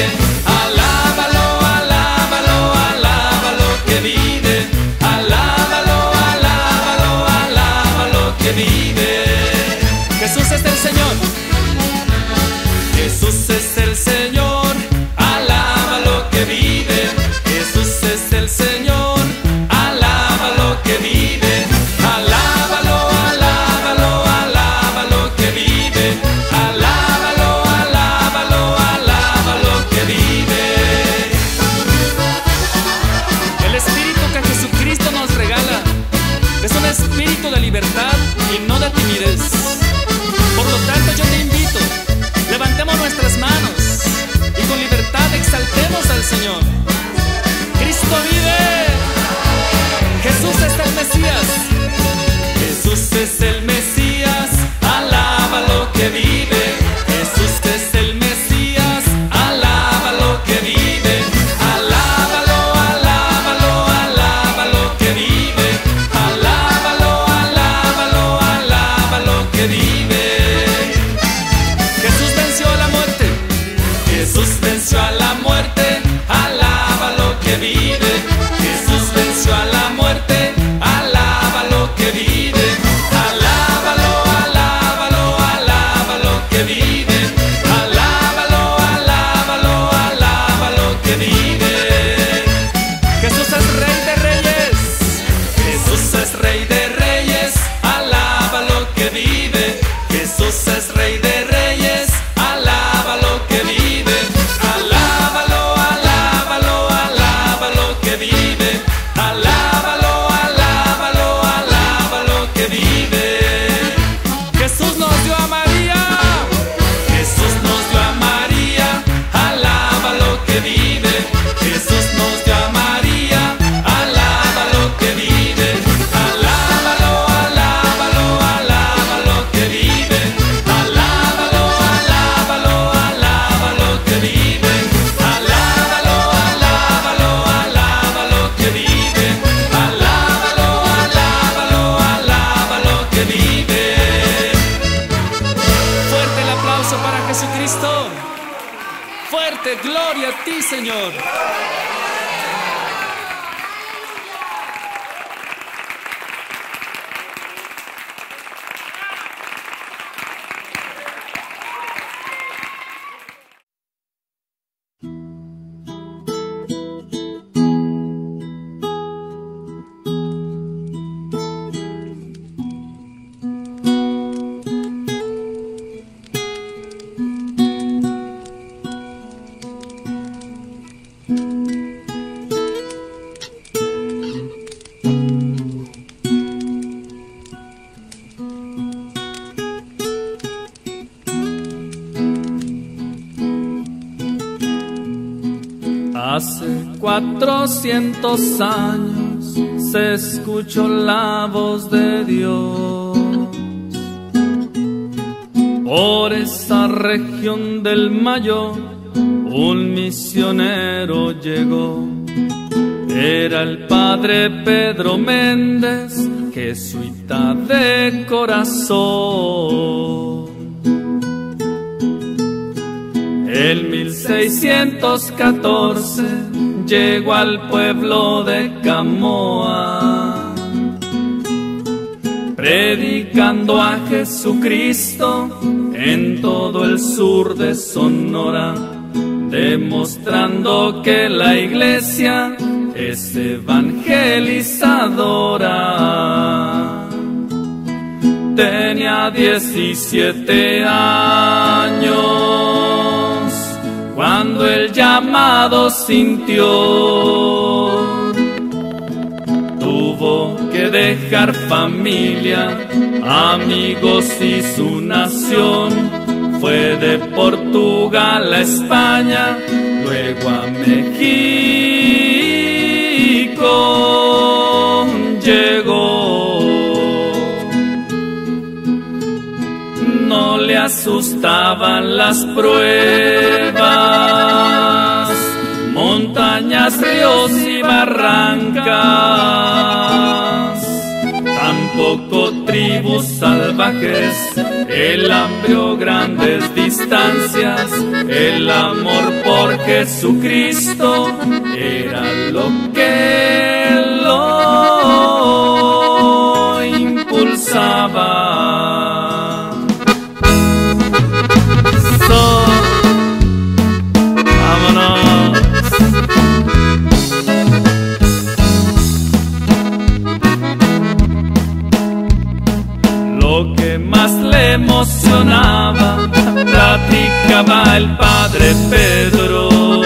Señor. Hace cuatrocientos años se escuchó la voz de Dios. Por esa región del Mayo un misionero llegó. Era el padre Pedro Méndez, jesuita de corazón. En mil seiscientos catorce llegó al pueblo de Camoa, predicando a Jesucristo en todo el sur de Sonora, demostrando que la iglesia es evangelizadora. Tenía diecisiete años cuando el llamado sintió. Tuvo que dejar familia, amigos y su nación. Fue de Portugal a España, luego a México llegó. No le asustaban las pruebas, montañas, ríos y barrancas, tampoco tribus salvajes, el hambre o grandes distancias. El amor por Jesucristo era lo que lo impulsaba. Lo que más le emocionaba, platicaba el padre Pedro,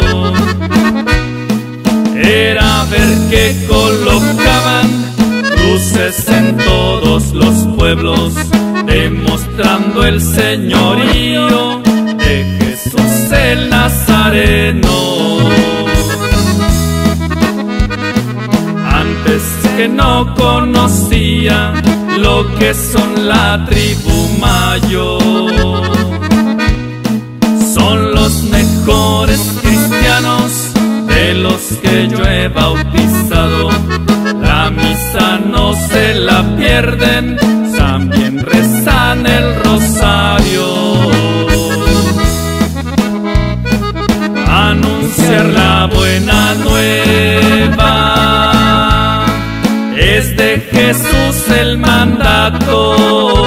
era ver que colocaban cruces en todos los pueblos, demostrando el señorío de Jesús el Nazareno. Antes que no conocía lo que son la tribu Mayo, son los mejores cristianos de los que yo he bautizado. La misa no se la pierden, también rezan el rosario. Anunciar la buena nueva es de Jesús el mandato.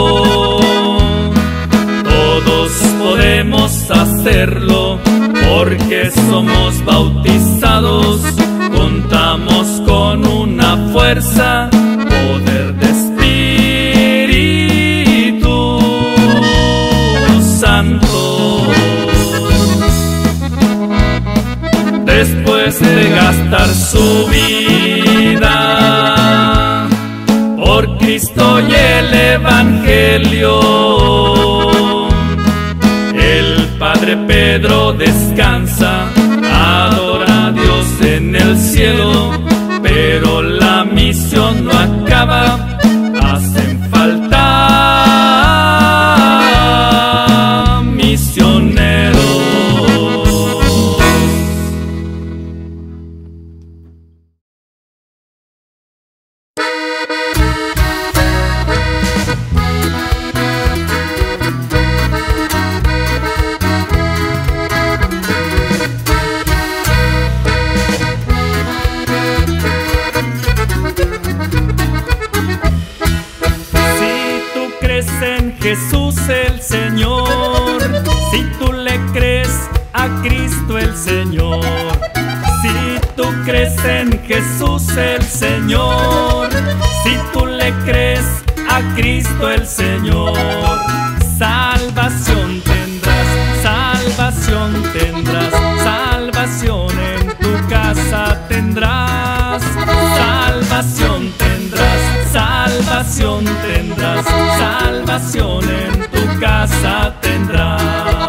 Todos podemos hacerlo porque somos bautizados. Contamos con una fuerza, poder de Espíritu Santo. Después de gastar su vida por Cristo y el Evangelio, el padre Pedro descansa, adora a Dios en el cielo, pero la misión no acaba, hacen falta misioneros. Jesús el Señor, si tú le crees a Cristo el Señor. Si tú crees en Jesús el Señor, si tú le crees a Cristo el Señor, salvación tendrás, salvación tendrás, salvación en tu casa tendrás, salvación tendrás, salvación tendrás, salvación en tu casa tendrás.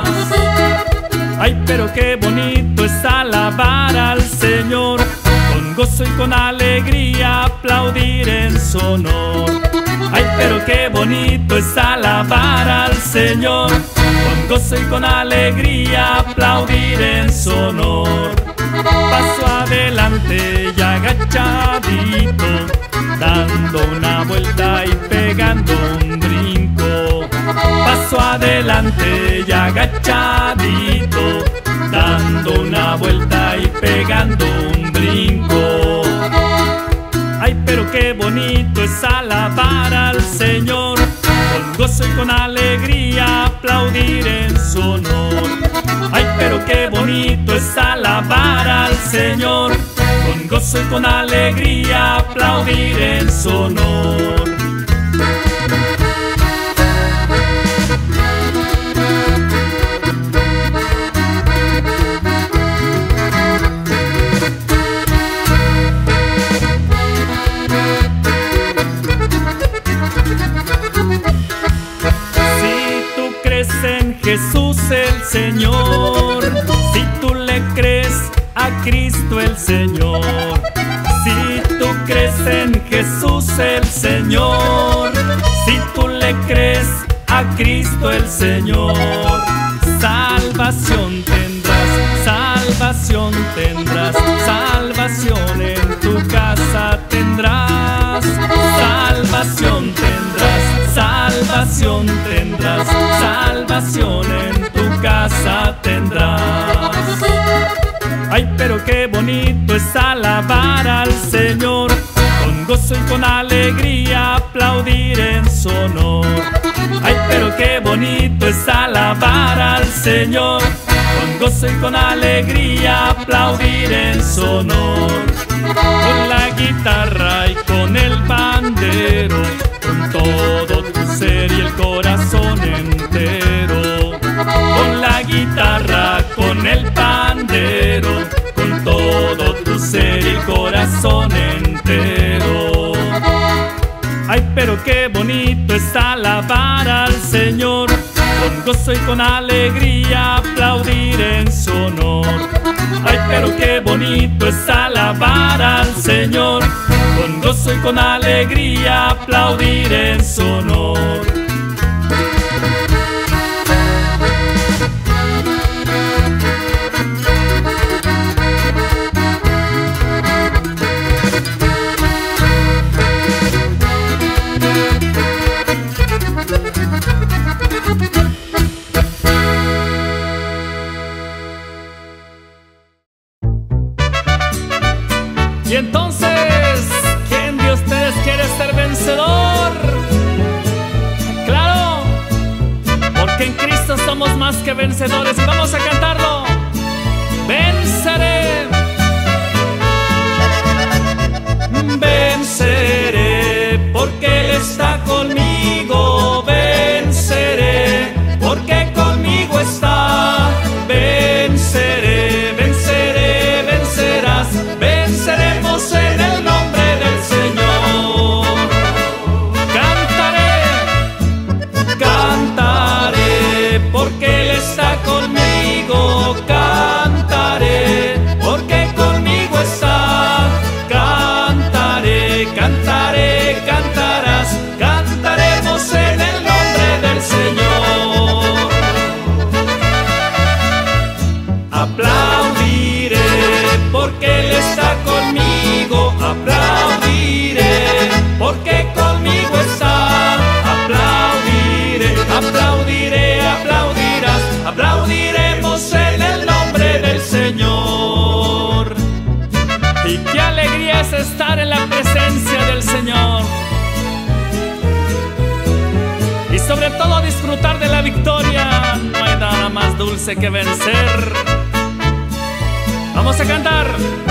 Ay, pero qué bonito es alabar al Señor, con gozo y con alegría aplaudir en su honor. Ay, pero qué bonito es alabar al Señor, con gozo y con alegría aplaudir en su honor. Paso adelante y agachadito, dando una vuelta y pegando un brinco. Paso adelante y agachadito, dando una vuelta y pegando un brinco. Ay, pero qué bonito es alabar al Señor, con gozo y con alegría aplaudir en su honor. Ay, pero qué bonito es alabar al Señor, con gozo y con alegría aplaudir en su honor. Jesús el Señor, si tú le crees a Cristo el Señor. Si tú crees en Jesús el Señor, si tú le crees a Cristo el Señor, salvación tendrás, salvación tendrás, salvación en tu casa tendrás, salvación tendrás, salvación tendrás, salvación en tu casa tendrás. Ay, pero qué bonito es alabar al Señor, con gozo y con alegría aplaudir en su honor. Ay, pero qué bonito es alabar al Señor, con gozo y con alegría aplaudir en su honor. Con la guitarra y con el pandero, con todo tu ser y el corazón entero. Con la guitarra, con el pandero, con todo tu ser y el corazón entero. Ay, pero qué bonito es alabar al Señor, con gozo y con alegría aplaudir en su honor. Ay, pero qué bonito es alabar al Señor, con gozo y con alegría aplaudir en su honor. Y entonces, ¿quién de ustedes quiere ser vencedor? ¡Claro! Porque en Cristo somos más que vencedores. Y vamos a cantarlo. Venceré, venceré, porque Él está conmigo. Venceré, porque conmigo está. Venceré, venceré, vencerás. Venceremos en el nombre del Señor. Cantaré, cantaré, porque Él está conmigo. Cantaré, porque conmigo está. Cantaré, cantaré, cantarás. Cantaremos en el nombre del Señor. Aplaudiré, porque Él está conmigo. Aplaudiré, porque conmigo está. Aplaudiré, aplaudiré, aplaudirás. Aplaudiremos en el nombre del Señor. Y qué alegría es estar en la presencia del Señor. Y sobre sobre todo disfrutar de la victoria. No hay nada más dulce que vencer. Vamos a cantar.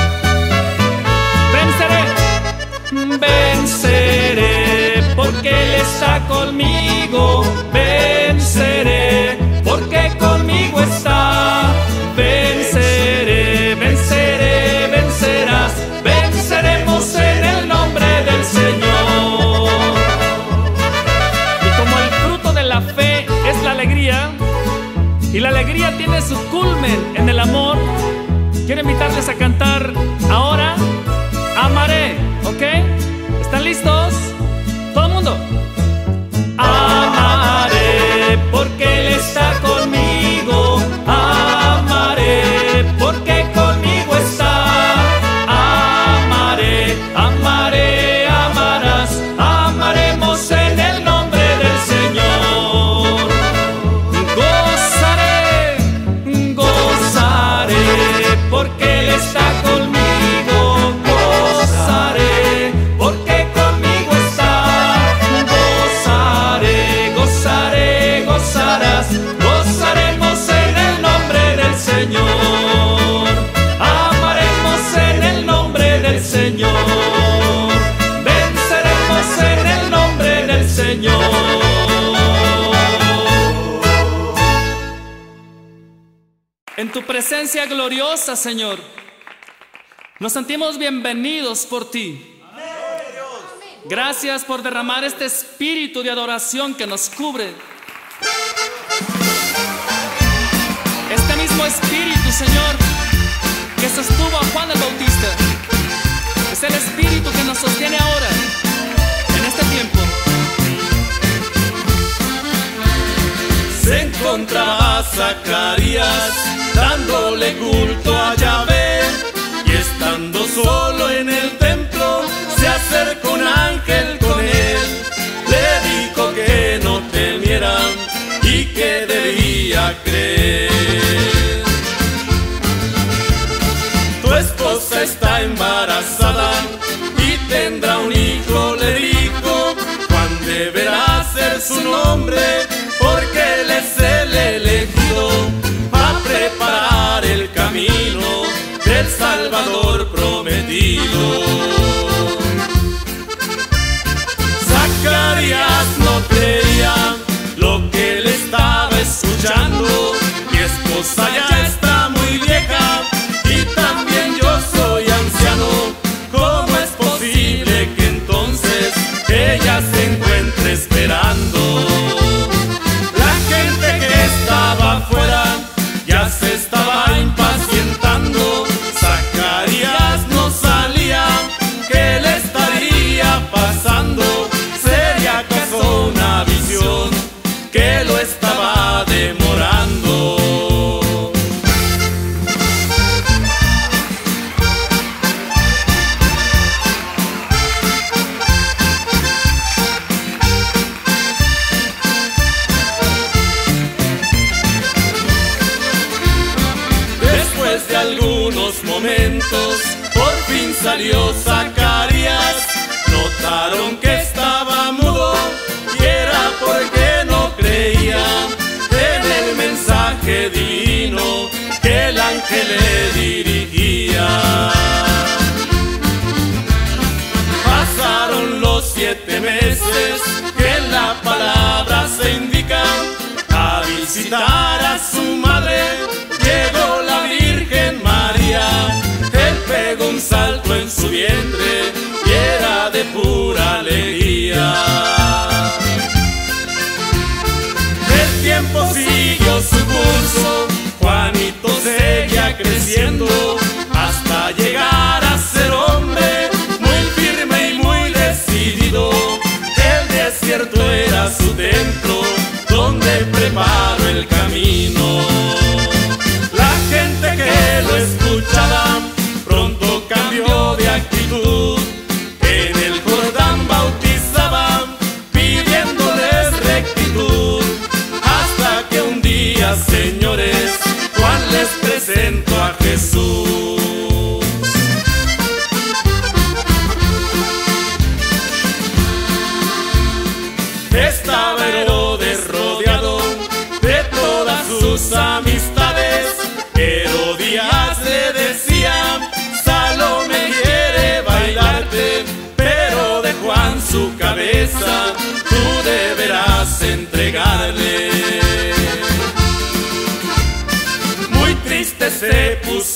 Venceré, venceré, porque Él está conmigo. Venceré, porque conmigo está. Venceré, venceré, vencerás. Venceremos en el nombre del Señor. Y como el fruto de la fe es la alegría, y la alegría tiene su culmen en el amor, quiero invitarles a cantar ahora Amaré, ¿ok? ¿Están listos? Todo el mundo. Amaré porque Él está conmigo. Amaré porque conmigo está. Amaré, amaré, amarás. Amaremos en el nombre del Señor. Gozaré, gozaré porque Él está conmigo. Gozaremos en el nombre del Señor. Amaremos en el nombre del Señor. Venceremos en el nombre del Señor. En tu presencia gloriosa, Señor, nos sentimos bienvenidos por ti. Gracias por derramar este espíritu de adoración que nos cubre. Este mismo espíritu, Señor, que sostuvo a Juan el Bautista, es el espíritu que nos sostiene ahora, en este tiempo. Se encontraba Zacarías dándole culto a Yahvé, y estando solo en el templo se acercó un ángel con él. Le dijo que no temiera y que debía creer. Tu esposa está embarazada y tendrá un hijo, le dijo. Juan deberá ser su nombre, porque él es el elegido para preparar el camino del Salvador prometido. Zacarías no creía lo que él estaba escuchando. Mi esposa ya está muy vieja y también yo soy anciano. ¿Cómo es posible que entonces ella se encuentre esperando? La gente que estaba afuera ya se estaba impacientando. Zacarías no salía, ¿qué le estaría pasando? ¿Sería acaso una visión que lo estaba demorando? Después de algunos momentos, por fin salió Zacarías. Notaron que estaba mudo y era porque no creía en el mensaje divino que el ángel le dirigía. Pasaron los siete meses que en la palabra se indica. A visitar a su madre llegó la Virgen María. Él pegó un salto en su vientre y era de pura alegría. El tiempo siguió su curso, Juanito seguía creciendo hasta llegar a ser hombre muy firme y muy decidido. El desierto era su templo donde preparó el camino. La gente que lo escuchaba pronto cambió de actitud. En el Jordán bautizaban pidiéndoles rectitud, hasta que un día, señores, Juan les presentó a Jesús. Estaba Herodes sus amistades. Herodías le decía: Salomé quiere bailarte, pero de Juan su cabeza tú deberás entregarle. Muy triste se puso